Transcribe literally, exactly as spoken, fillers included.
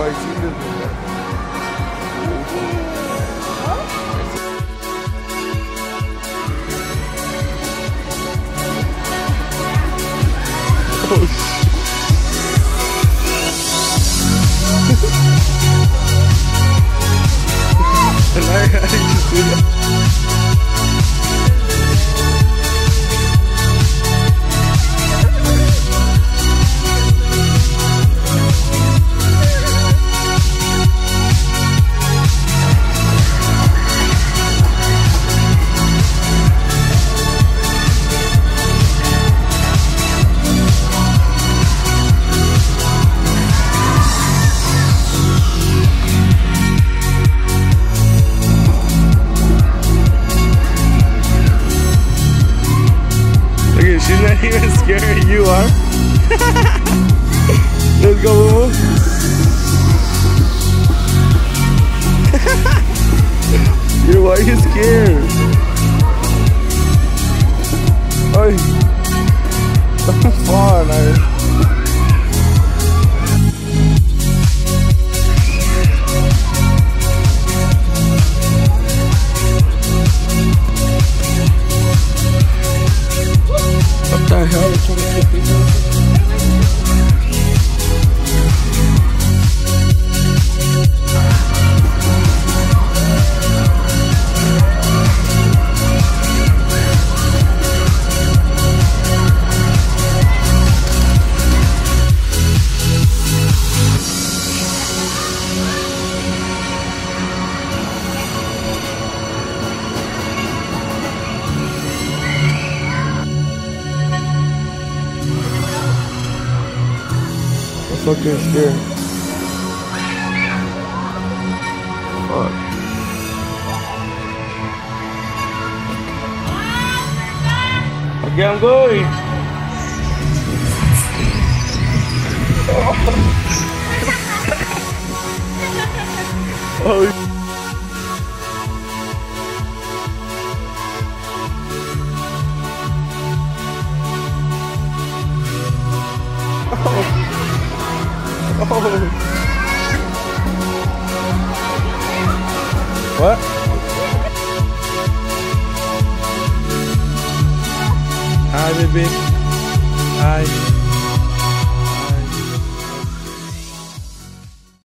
I seen this before. Oh shit. And I had to see that. She's not even scared, you are. Let's go, Boo. Yo, why are you scared? Ay, don't fall, man. What the hell is trying to get people? Fucking scared. Fuck. Okay, I'm going. Oh. Oh. What? Hi, baby. Hi.